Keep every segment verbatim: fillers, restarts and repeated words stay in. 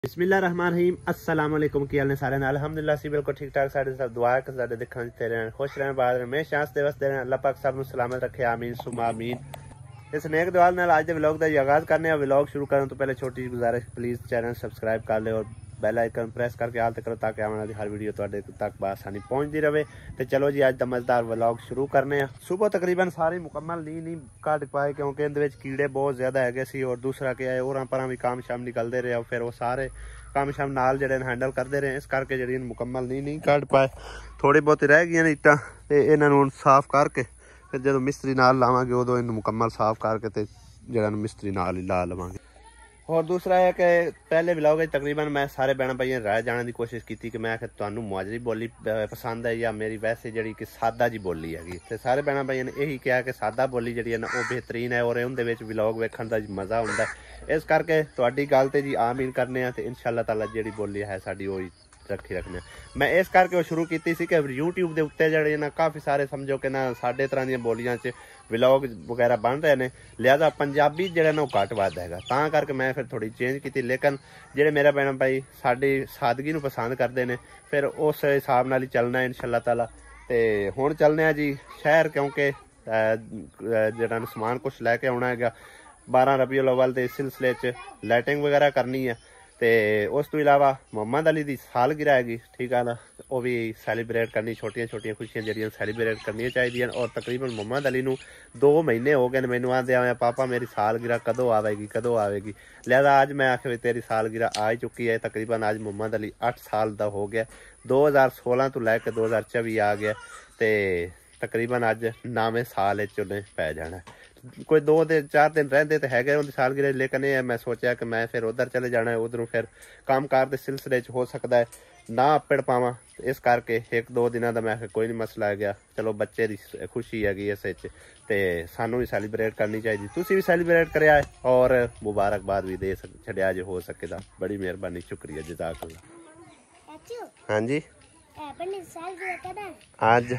बिस्मिल्लाहिर्रहमानिर्रहीम अस्सलाम वालेकुम की हाल ने सारे नाल अल्हम्दुलिल्लाह सी बिल्कुल ठीक ठाक साडे सब दुआ है कि साडे देखण ते रहन खुश रहन बाद हमेशा हंसते वसते रहन अल्लाह पाक सब नु सलामत रखे आमीन सुमा आमीन। इस नेक दुआ नाल आज दे व्लॉग दा आगाज करने हैं। व्लॉग शुरू करने तो पहले छोटी सी गुजारिश, प्लीज चैनल सब्सक्राइब कर ले और बेल आइकन प्रेस करके हाल तक करो ताकि आने वाली हर वीडियो तुहाडे तक बआसानी पहुंचती रहे। तो चलो जी अज दा मजेदार व्लॉग शुरू करने हैं। सुबह तकरीबन सारी मुकम्मल नींद नहीं कट पाए क्योंकि इहदे विच कीड़े बहुत ज्यादा है सी और दूसरा क्या है होरां परां भी काम शाम निकलते रहे और फिर वो सारे काम शाम नाल जिहड़े हैंडल करते रहे, इस करके जिहड़ी मुकम्मल नींद नहीं कट पाए। थोड़ी बहुत रह गई ने इट्टां ते इन्हां नूं साफ करके फिर जो मिस्त्री नाल लावांगे उदों इन्हूं मुकम्मल साफ करके ते जिहड़ा मिस्त्री नाल ही ला लवांगे। और दूसरा है कि पहले व्लॉग तकरीबन मैं सारे भैन भाइयों राय जाने की कोशिश की कि मैं तुहानूं मुआजरी बोली पसंद है या मेरी वैसे जी कि सादा जी बोली हैगी। तो सारे भैन भाइयों ने यही कहा कि सादा बोली जी है ना वो बेहतरीन है और उहदे विच व्लॉग वेखण दा मज़ा आउंदा है। इस करके तुहाडी गल ते जी आमीन करने आ ते इंशाअल्लाह ताला जी बोली है साडी वो रखी रखने। मैं इस करके वो शुरू की सी कि यूट्यूब के उत्ते जड़े ना काफ़ी सारे समझो कि ना साढ़े तरह दी बोलियां च व्लॉग वगैरह बन रहे हैं, लिहाजा पंजाबी जड़ा ना घट वध है तां करके मैं फिर थोड़ी चेंज की। लेकिन जेडे मेरा भैन भाई साड़ी सादगी नूं पसंद करते हैं फिर उस हिसाब नाल ही चलना है इंशाअल्लाह ताला। तो हुण चलने आ जी शहर क्योंकि जड़ा समान कुछ लैके आना है। बारह रबीउल अव्वल के सिलसिले च लाइटिंग वगैरह करनी है। तो उस तो इलावा मोहम्मद अली की सालगिरह हैगी, ठीक है ना, वो भी सैलीब्रेट करनी, छोटिया छोटिया खुशियां जड़ियां सैलीब्रेट करनी चाहिए। और तकरीबन मोहम्मद अली नूं दो महीने हो गए मैनू आंदे आया पापा मेरी सालगिरह कदों आवेगी कदों आवेगी। लिहाजा अज मैं आखे तेरी सालगिरह आ ही चुकी है। तकरीबन अज मोहम्मद अली अठ साल का हो गया, दो हज़ार सोलह तो लैके दो हज़ार चौबी आ गया। तो तकरीबन अज नवें साल उन्हें पै जाना। कोई दो दिन चार दिन रहते तो है उनकी सालगिरह, लेकिन ये मैं सोचा कि मैं फिर उधर चले जाना है, उधरों फिर काम कार के सिलसिले हो सकता है ना अपड़ पावां। इस करके एक दो दिनों का मैं कोई नहीं मसला है गया। चलो बच्चे की खुशी हैगी इस ते सानू भी सैलीब्रेट करनी चाहिए, तुसी भी सैलीब्रेट करिया है और मुबारकबाद भी दे छड़िया जो हो सके। बड़ी मेहरबानी, शुक्रिया, जज़ाकल्लाह। हाँ जी आज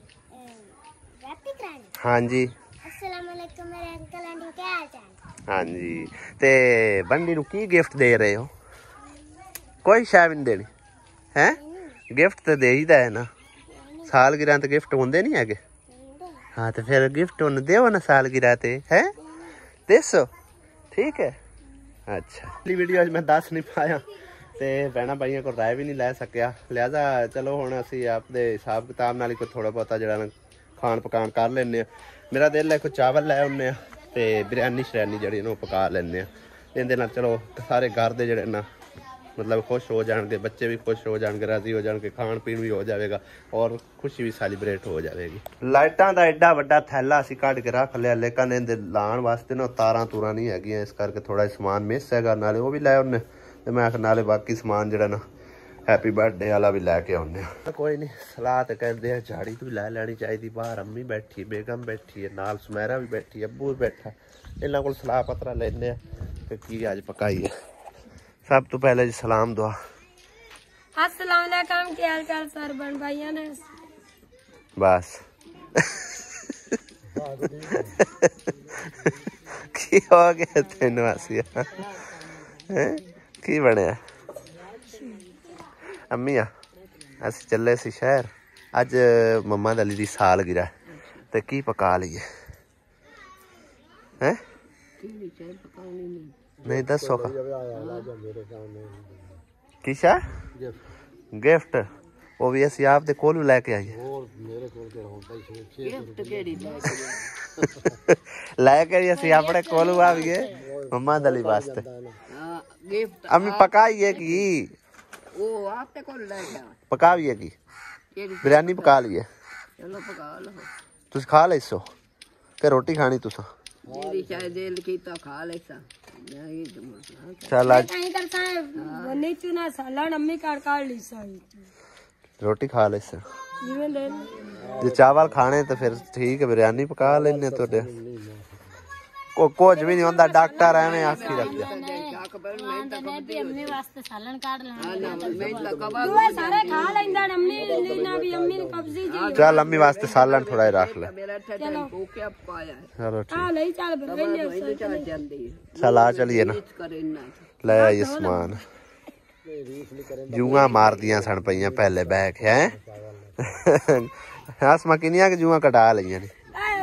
हाँ जी मेरे अंकल आंटी क्या हाल चाल? हाँ जी। ते बंडी नूं की गिफ्ट दे रहे हो? कोई शै भी नहीं देनी है? गिफ्ट तो दे ही है ना, सालगिरह तो गिफ्ट होंदे नहीं है। हाँ तो फिर गिफ्ट उन्हें देव ना सालगिरह ते है दसो, ठीक है। अच्छा अगली वीडियो मैं दस नहीं पाया तो भैन भाइयों को राय भी नहीं लै सकिया। लिहाजा चलो हुण असीं आपदे हिसाब किताब नाल कोई थोड़ा बहुता जिहड़ा खान पकान कर लें। मेरा दिल है कोई चावल लै आने तो बिरयानी शरयानी जी पका लें। इहदे चलो सारे घर के जोड़े ना मतलब खुश हो जाएंगे, बच्चे भी खुश हो जाएंगे, राजी हो जाएंगे, खान पीन भी हो जाएगा और खुशी भी सैलीब्रेट हो जाएगी। लाइटां का एडा वड्डा थैला असीं कढ के रख लिया, लेकिन इहदे लाण वास्ते ना तारां तूरां नहीं हैगियां, इस करके थोड़ा समान मिस हैगा। नाले वो भी लै आने ते मैं नाले बाकी समान जिहड़ा ना हैप्पी बर्थडे वाला भी लैके आने। कोई नहीं सलाह तो कहते हैं झाड़ी तो भी लै लैनी चाहिए। बाहर अम्मी बैठी, बेगम बैठी है, नाल सुमेरा भी बैठी, अब्बू भी बैठा, इन्होंने को सलाह पत्रा लेने कि की अज पकाई है। सब तो पहले जी सलाम दुआ। अस्सलाम वालेकुम, क्या हाल चाल सर बन भाइयों ने? बस की हो गया तेन वासिया की बनया? अम्मी आ अस चले सी शहर, अज मोहम्मद अली की सालगिरह ते की पका लीए हैं? नहीं दसो किशा गिफ्ट वो भी असी आप दे कोलू लैके आइए लैके असी अपने कोलू आइए मोहम्मद अली वास्ते। अम्मी पकाइए की वो आपते कौन ले गया? पका भी है की बिरयानी पका लिए? चलो पका लो, तुस खा ले सो के रोटी खानी तुसा? मेरी शायद दिल की तो खा ले सा। चल आज कहीं करता है बनी चुना सालन अम्मी काट काट ली सही रोटी खा ले सर। जीवन दे जे चावल खाने तो फिर ठीक है, बिरयानी पका लेने तो दे को कुछ भी नहीं होता। डॉक्टर एवं आखी रख दिया अम्मी वास्ते सालन काट लेना सारे खा लेंदा अम्मी लेना भी अम्मी ने कब्जी जी। चल अम्मी वास्ते सालन थोड़ा ही रख ले। चलो भूखे पाया है। चलो ठीक हां ले चल बने चल जल्दी चल आ चलिए ना ले आइए सामान। ਜੂਆਂ ਮਾਰਦੀਆਂ ਸਣ ਪਈਆਂ ਪਹਿਲੇ ਬੈਕ ਹੈ ਆਸਮਾ ਕਿੰਨੀਆਂ ਕਿ ਜੂਆਂ ਕਟਾ ਲਈਆਂ ਨੇ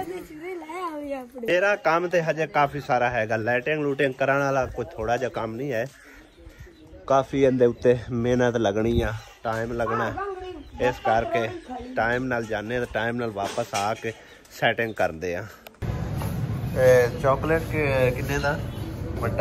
ਮੇਰਾ ਕੰਮ ਤੇ ਹਜੇ ਕਾਫੀ ਸਾਰਾ ਹੈਗਾ ਲਾਈਟਿੰਗ ਲੂਟਿੰਗ ਕਰਨ ਵਾਲਾ ਕੋਈ ਥੋੜਾ ਜਿਹਾ ਕੰਮ ਨਹੀਂ ਹੈ ਕਾਫੀ ਇਹਦੇ ਉੱਤੇ ਮਿਹਨਤ ਲੱਗਣੀ ਆ ਟਾਈਮ ਲੱਗਣਾ ਇਸ ਕਰਕੇ ਟਾਈਮ ਨਾਲ ਜਾਣੇ ਤੇ ਟਾਈਮ ਨਾਲ ਵਾਪਸ ਆ ਕੇ ਸੈਟਿੰਗ ਕਰਦੇ ਆ ਇਹ ਚਾਕਲੇਟ ਕਿੰਨੇ ਦਾ ਵੱਡਾ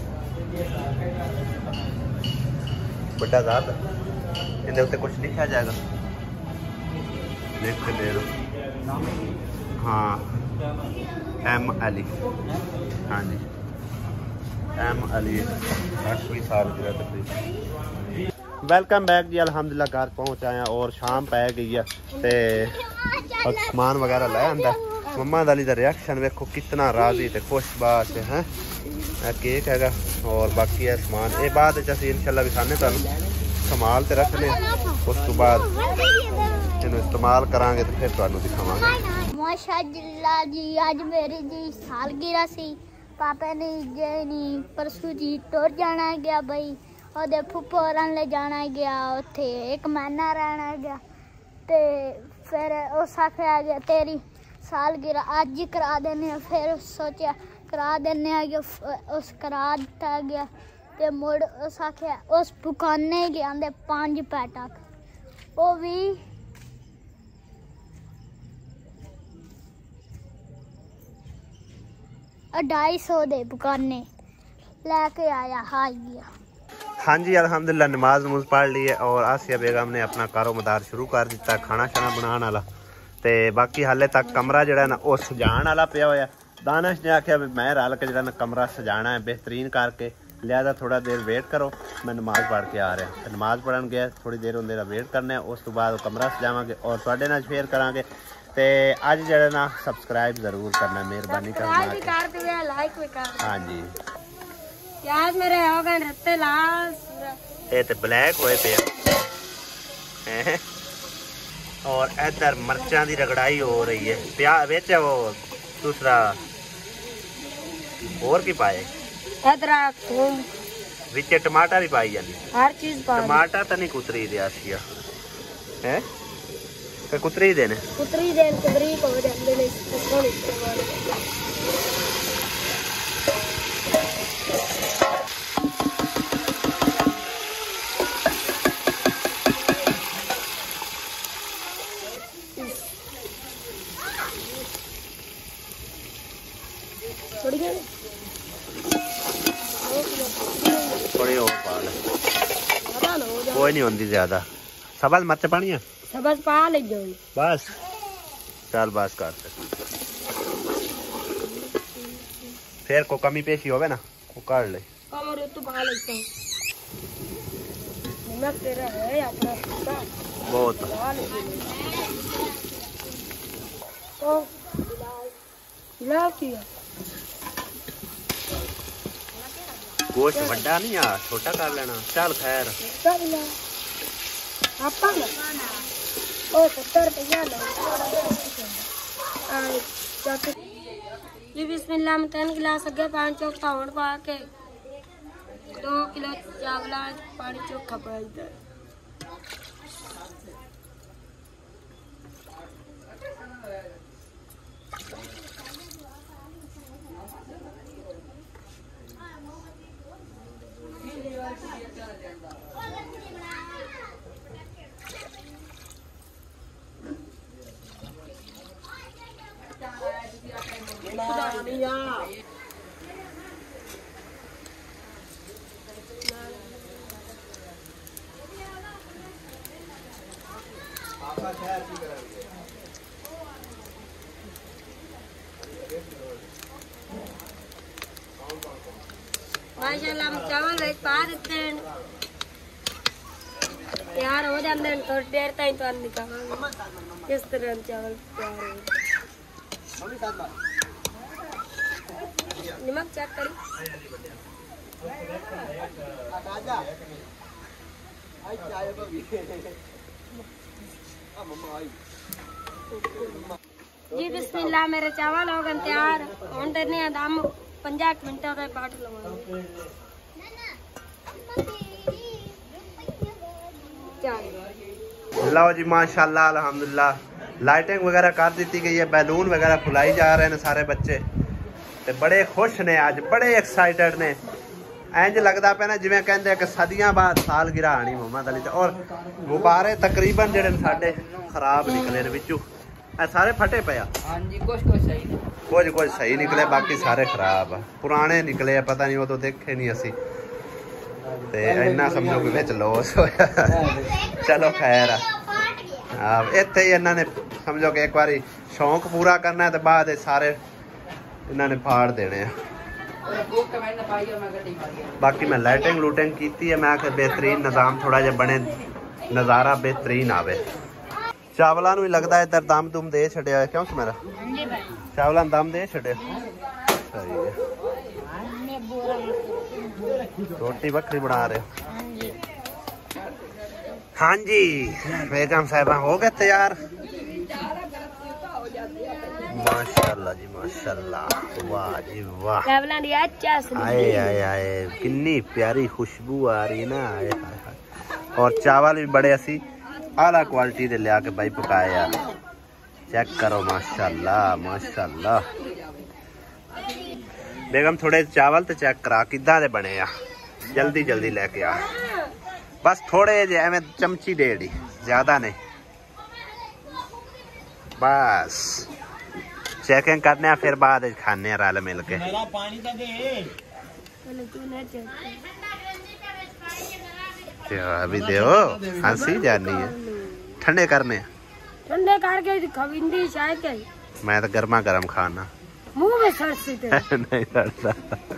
ਵੱਡਾ ਜ਼ਾਤ ਇਹਦੇ ਉੱਤੇ ਕੁਝ ਲਿਖਿਆ ਜਾਏਗਾ लिख के दे दो हाँ एम अली हाँ जी एम अली अठवीं साल की तकरीबन वेलकम बैक जी अल्हम्दुलिल्लाह घर पहुँच आया और शाम पै गई है ते समान वगैरह लै आंदा मम्मा दाली दा रिएक्शन देखो कितना राजी ते खुश बात है केक हैगा और बाकी है समान ये बाद असीं इंशाल्लाह विखाने तुहानूं संभाल ते रखने उस तो बाद इस्तेमाल करांगे तो फिर तुहानूं दिखावांगे माशाअल्लाह जी अज मेरी जी सालगिरह सी पापा ने जे नी परसों जी टुर जाना गया बई ओदे फुफ्फो होरां ले जाना गया उत्थे एक महीना रहना गया ते फिर उस आखिया गया तेरी सालगिरह अज ही करा देने फिर सोचा करा देने उस करा दिता गया ते मुड़ उस आखिया उस दुकाने गया आंदे पांच पैटक वो भी ढाई सौ दे बुकाने लेके आया हाई गया हाँ जी अल्हम्दुलिल्लाह नमाज नमूज पढ़ ली है और आसिया बेगम ने अपना कारोबार शुरू कर दिता खाना शाना बनाने वाला ते बाकी हाले तक कमरा जो ना वो सजाने वाला पिया होया दानिश ने आख्या मैं रल के जो कमरा सजाना है बेहतरीन करके लिहाजा थोड़ा देर वेट करो मैं नमाज पढ़ के आ रहा तो नमाज पढ़न गया थोड़ी देर उन्हें वेट करने उस तो बाद कमरा सजावांगे और तुहाडे नाल शेयर करांगे ते अज जरा ना सब्सक्राइब जरूर करना मेहरबानी करना लाइक भी कर हाँ जी प्याज मेरे हो गए रत्ते लाल ये तो ब्लैक होए पे हैं और इधर मिर्चां दी रगड़ाई हो रही है प्याज बेच वो दूसरा और की पाए अदरक थूम विच टमाटर भी पाई जानी हर चीज पा टमाटर तो नहीं कुतरी दिया सिया हैं ते कुतरी देने कुतरी देन ते बरीक हो जांदे ने थोड़ी थोड़ी और पा ले कोई नहीं होती ज्यादा सबज मिर्च पानी है सबज पा ले जो बस चल बस कर फिर को कमी पेशी होवे ना वो कर ले कमर तो पा लेता नमक तेरा है अपना बहुत ओ ला किया गोश्त बड़ा नहीं आ छोटा कर लेना चल खैर आपा ना ओ सत्तर रुपया लो जी बिस्मिल्लाह में तीन गिलास अगे पानी चोखा होड़ पा के दो किलो चावल पानी चोखा पाई दे माशाल्लाह हम चावल एक पा देते हैं तैयार हो जाते हैं थोड़ी देर तक तो निकालेंगे किस तरह चावल तैयार हो नमक चेक करी जी बिस्मिल्लाह मेरे चावल हो गए तैयार हम देने दम पंजाह मिनटों का पाठ लगा लो जी माशाल्लाह अल्हम्दुलिल्लाह लाइटिंग वगैरह कर दी गई है, बैलून वगैरह फुलाई जा रहे हैं सारे बच्चे ते बड़े खुश ने अज, बड़े एक्साइटेड ने। इंज लगता पे ना जिवें कहंदे कि सदियां बाद सालगिरह आनी मोहम्मद अली ते। और गुब्बारे तकरीबन जेडे साडे खराब निकले ने विचों, सारे फटे पे हां जी, कुछ कुछ सही ने, कुछ कुछ सही निकले, बाकी सारे खराब पुराने निकले, पता नहीं वो तो देखे नहीं असी ते इन्ना समझो कि विच लॉस होया। चलो खैर हाँ, इत्थे ही इन्होंने समझो कि एक बार शौक पूरा करना है तो बाद सारे इन्होंने फाड़ देने। बाकी मैं लाइटिंग लूटिंग की है, मैं आखिर बेहतरीन निज़ाम थोड़ा जहा बने, नज़ारा बेहतरीन आवे। चावलों भी लगता है इधर दम दुम दे छड़िया है, क्यों मेरा चावलों दम दे छड़े। सही है, रोटी बखरी बना रहे हो? हाँ जी बेगम साहिबा हो गए तैयार। माशाल्लाह जी माशाल्लाह, वाह जी वाह, आए आए आए कितनी प्यारी खुशबू आ रही ना, आए आए। और चावल भी बड़े असी आला क्वालिटी दे लिया के भाई पकाए यार, चेक करो माशाल्लाह माशाल्लाह। बेगम थोड़े चावल तो चेक करा किदा दे बने आ, जल्दी जल्दी लेके आ, बस थोड़े जे एवं चमची डेढ़ ही, ज्यादा नहीं, बस चेकिंग करने फिर बाद खाने रल मिल के। अभी दो हंसी जानी है, ठंडे करने ठंडे करके खविंदी शायद मैं तो गर्मा गर्म खाना मुंह में सरसी नहीं सड़ता।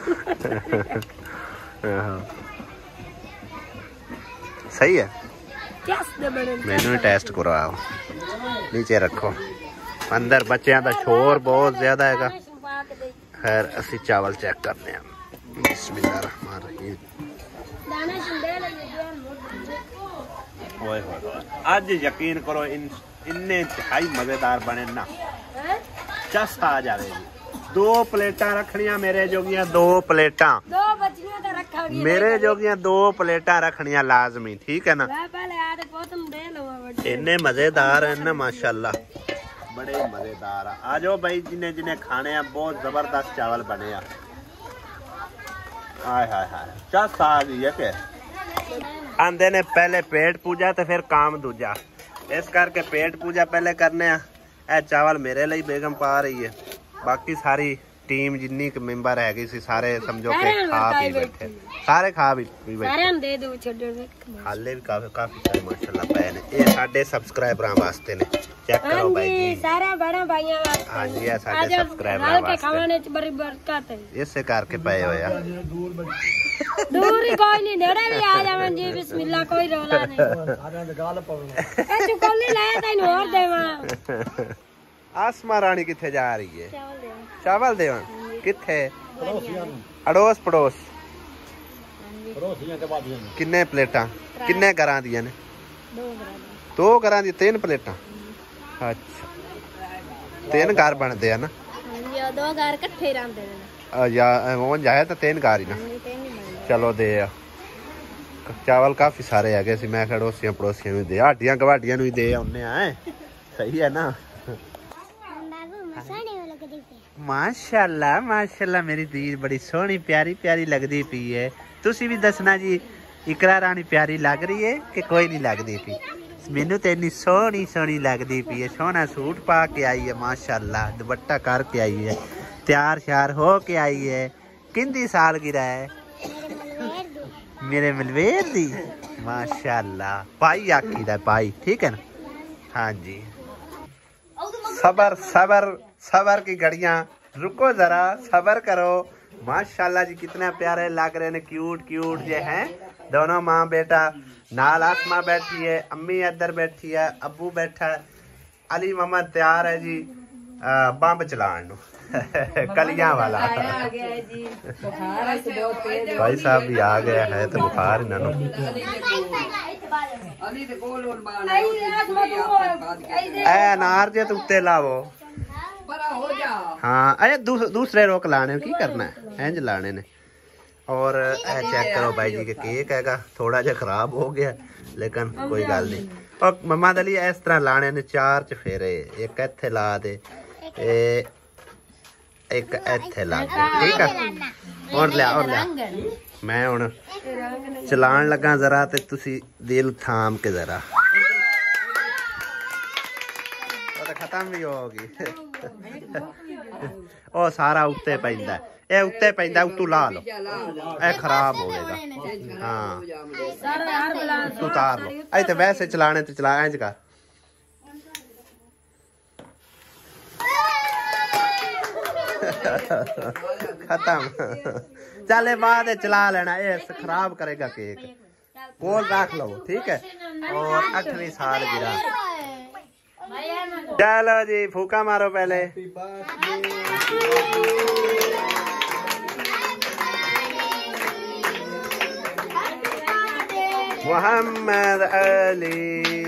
सही है, मैनू टेस्ट करवाओ, नीचे रखो, अंदर बच्चों का शोर बहुत ज्यादा है। खैर असी चावल चेक करने हैं। बिस्मिल्लाहिर्रहमानिर्रहीम। आज यकीन करो इन इन्ने इंतहाई मजेदार बने ना, चस आ जाएगी। दो प्लेटा रखनिया मेरे जोगियां, दो प्लेटा दो बच्चियां तो रखोगी मेरे जोगियां, दो प्लेटा रखनिया लाजमी, ठीक है ना। इन्ने मजेदार है ना माशाल्लाह, बड़े मजेदार। आ जाओ भाई जिन्हें जिन्हें खाने हैं, बहुत जबरदस्त चावल बने हैं। हाय हाय हाय, चस आ गई है के आंदे ने पहले पेट पूजा तो फिर काम दूजा, इस करके पेट पूजा पहले करने आ। ए चावल मेरे लिए बेगम पा रही है, बाकी सारी टीम जिन्नी मेंबर है गई सी सारे समझो के खा पी बैठे, सारे खा भी पी बैठे, दे दो छड्डो हाले भी काफी काफी सारे माशाल्लाह पे ने। ये साडे सब्सक्राइबरां वास्ते ने, चेक करो भाई जी, सारा बड़ा भाइयों वास्ते। हां जी ये साडे सब्सक्राइबरां वास्ते खाने च बड़ी बरकत है, इसे करके पे होया। दूर ही कोई नहीं, नेड़े भी आ जावन जी, बिस्मिल्लाह कोई रोला नहीं। ए तू कोली लाया तैनू और देवा। आसमा रानी किथे जा रही है? चावल देवन किथे? अड़ोस पड़ोस किन्ने प्लेटा किन्ने घरां दियां ने? दो घरां दी तीन प्लेटा। अच्छा तीन घर बनते हैं ना, दो घर इकट्ठे रहंदे ने या वो जाए तो तीन घर ही ना। चलो दे आ चावल काफी सारे है, मैं अड़ोसियां पड़ोसियां भी दे, हाडियां गवाडियां भी दे आने आए। सही है ना, माशाल्लाह माशाल्लाह मेरी दीद बड़ी सोहनी प्यारी प्यारी लगती पी है। तुसी भी दसना जी इकरा रानी प्यारी लग रही है कि कोई नहीं लगती पी? मैनू तो इन्नी सोहनी सोहनी लगती पी है, सोहना सूट पा के आई है माशाल्लाह, दुपट्टा करके आई है, तैयार श्यार हो के आई है। किंदी सालगिरह है? मेरे मलवेर दी माशाल्लाह, पाई आखी दा पाई, ठीक है ना। हाँ जी सबर सबर सबर की घड़ियां, रुको जरा सबर करो। माशाल्लाह जी कितने प्यारे लग रहे हैं, क्यूट क्यूट जे हैं दोनों माँ बेटा। नाल आसमा बैठी है, अम्मी इधर बैठी है, अब्बू बैठा है, अली मोहम्मद तैयार है जी बंब चलाने नू कलियां वाला। भाई साहब भी आ गया है तो बुखार इन्होंने। ए अनार जे तो उत्ते लावो। हाँ अरे दूस, दूसरे रोक लाने की करना है, इंज लाने ने। और चेक करो भाई जी के केक हैगा थोड़ा जिहा खराब हो गया लेकिन कोई गल नहीं। और मम्मा दली इस तरह लाने ने चार चफेरे एक इत्थे ला दे एक इत्थे ला दे ठीक है। और लिया और लिया मैं हुण चलान लगा जरा ते तुसी दिल थाम के जरा खत्म भी होगी। ओ सारा उत्ते पैंदा ए उत्ते पैंदा उतू ला लो ए खराब होएगा। हाँ उतार लो ऐ ते वैसे चलाने ते चला इंज कर खत्म चले बाद चला लेना ये खराब करेगा केक कोल रख लो ठीक है। और अठवीं साल गिरा चलो जी फूका मारो पहले। मोहम्मद अली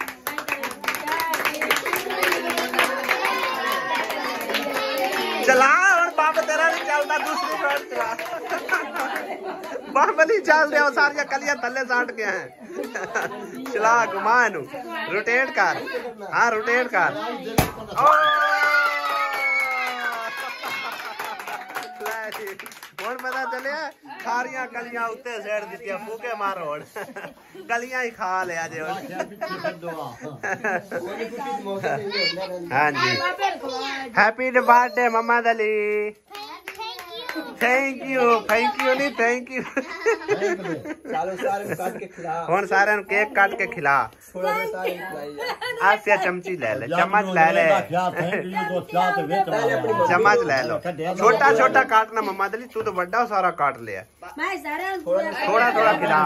चला और बाबा तेरा नहीं चलता दूसरी रोड चला बाबा नहीं चल रहे सारिया कलियां थले साट के हैं चला घुमा इनू रोटेट कर हाँ रोटेट कर हुण पता चलिया सारिया कलियां उत्ते सेड़ दित्तियां फूके मारो हुण कलियां ही खा लिया जे हाँ जी हैप्पी बर्थडे मम्मा दली थैंक यू थैंक यू नहीं थैंक यू हुण सारे केक काट के खिला आसिया चमची ले ले चम्मच ले ले चम्मच ले लो छोटा छोटा काटना मम्मा दली तू तो बड़ा सारा काट लिया थोड़ा थोड़ा खिला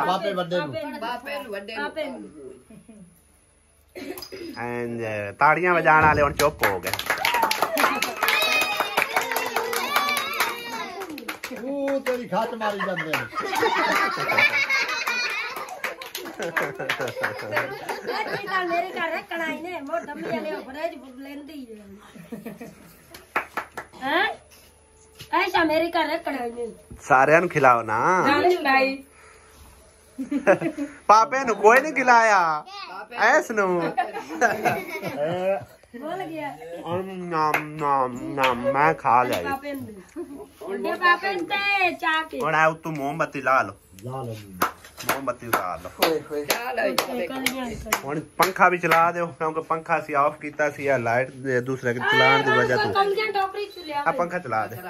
एंड ताड़ियां बजाने वाले हुण चुप हो गए। तेरी खात मारी जांदे मेरे घर रखना ही ने मोर दम्मी वाले फ्रिज लेंदी हैं ऐसा मेरे घर रखना ही ने सारे नु खिलाओ ना नहीं पापे नु कोई नहीं खिलाया ऐस नु बोल गया नाम नाम नाम मैं खा लिया और आओ तू मोमबत्ती ला लो मोमबत्ती उतार लो और पंखा भी चला दो क्योंकि पंखा सी ऑफ कीता सी या लाइट दूसरे के चलाने की वजह तो आ पंखा चला दे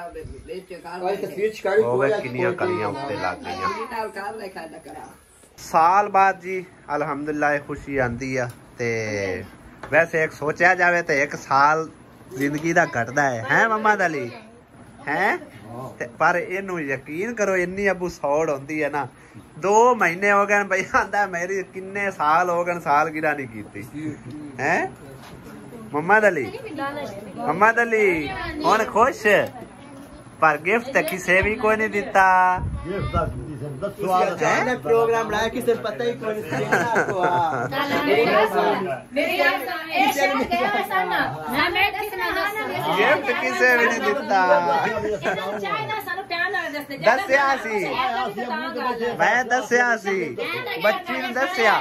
होवे किनिया कलियां उत्ते लग गईयां साल बाद जी अल्हम्दुलिल्लाह खुशी आंदी है ते वैसे एक सोचा जावे तो एक साल जिंदगी दा घटदा है हैं मम्मा दली हैं पर इनू यकीन करो इन्नी अबू सौड़ होंदी है ना दो महीने हो गए भाई आंदा मेरी किन्ने साल हो गए साल गिरा नहीं कीती हैं मम्मा दली मम्मा दली हुण खुश पर गिफ्ट किसे भी कोई नहीं दिता प्रोग्राम लाया किसे पता ही कोई गिफ्ट किसे भी नहीं दिता दसिया सी मैं दसिया सी बच्ची ने दसिया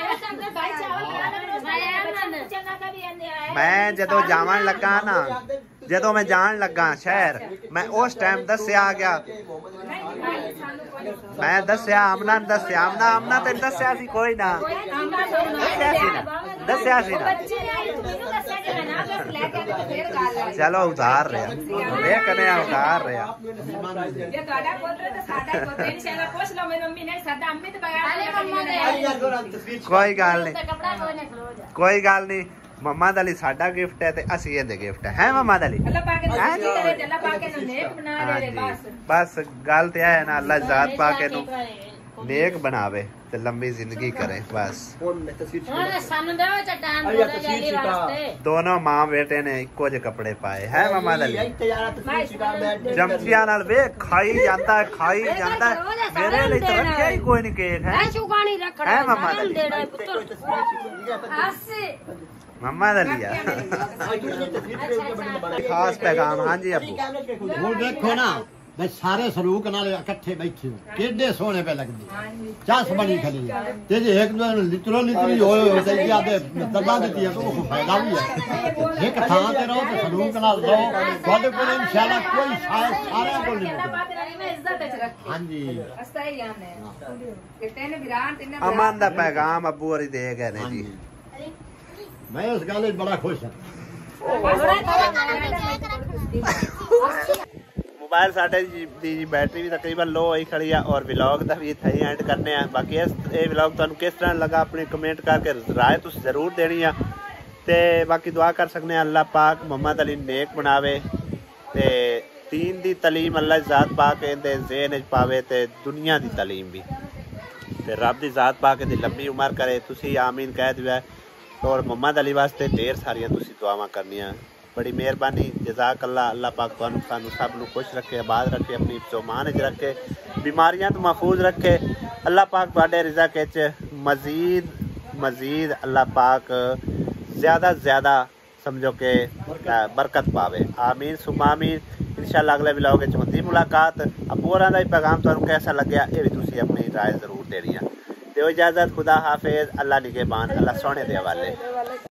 मैं जदों जावन लगा ना जदों मैं जान लगा शहर मैं उस टाइम दसिया आ गया मैं दसिया आमना दसिया आमना आमना तेन दसिया सी कोई ना दसिया सी ना दसिया सी ना चलो उतार रहे वे कने उतार रहे कोई गल नहीं कोई गल नहीं मम्मा दली साडा गिफ्ट है ते असी इहदे गिफ्ट है मम्मा दली बस गल ते है ना अल्लाह जात पाके नु नेक बनावे ते लंबी जिंदगी करे बस दोनों मां बेटे ने इको जे कपड़े पाए है मम्मा दली चमचिया नाल वे खाई जांदा खाई जांदा मेरे लिए तो रखिया ही कोई नहीं केक है है मम्मा दली मम्मा दलिया खास पैगाम हाँ जी अबू देखो ना बस सारे सलूक नाल इकट्ठे बैठे हो केडे सोहने पे लगदे चस बनी खड़ी ते जे एक दूसरे लिटरो लिटरी होए हो ते क्या दे तल्ला देती है तो फायदा भी है एक थां ते रहो ते सलूक नाल रहो ਤੁਹਾਡੇ ਕੋਲ इंशाल्लाह कोई शायद सारे को नहीं इज्जत च रखे हां जी सही आने कि तेन विरान तेन अमन दा पैगाम अबू होरी दे गए ने जी मैं उस गल बड़ा खुश हूं मोबाइल साढ़े दी बैटरी भी तकरीबन लो होई खड़ी है और व्लॉग दा भी इत्थे ही एंड करने हैं बाकी इस ये व्लॉग तुहानू किस तरह लगा अपनी कमेंट करके राय तुस जरूर देनी है ते बाकी दुआ कर सकने हैं अल्लाह पाक मोहम्मद अली नेक बनावे ते दीन दी तलीम अल्लाह ज़ात पाक इहदे ज़हन च पावे ते दुनिया दी तलीम भी ते रब दी ज़ात पाक इहदी लंबी उम्र करे तुसी आमीन कह दिया और मोहम्मद अली वास्ते ढेर सारियां तुसी दुआवां करनियां बड़ी मेहरबानी जज़ाक अल्लाह अल्लाह पाक तुहानू सानू सब नू खुश रखे आबाद रखे अपनी चौमान च रखे बीमारियां तो महफूज रखे अल्लाह पाक तुहाडे रिज़क च मज़ीद मज़ीद अल्लाह पाक ज़्यादा ज़्यादा समझो कि बरकत पावे आमीन सुमा आमीन इंशाअल्लाह अगले व्लॉग च होंदी मुलाकात अबू होरां दा पैगाम तुहानू कैसा लग्या ये भी तुसी अपनी राय जरूर देनी है। दो इजाज़त खुदा हाफिज़ अल्लाह निगहबान अल्लाह सोने दे हवाले।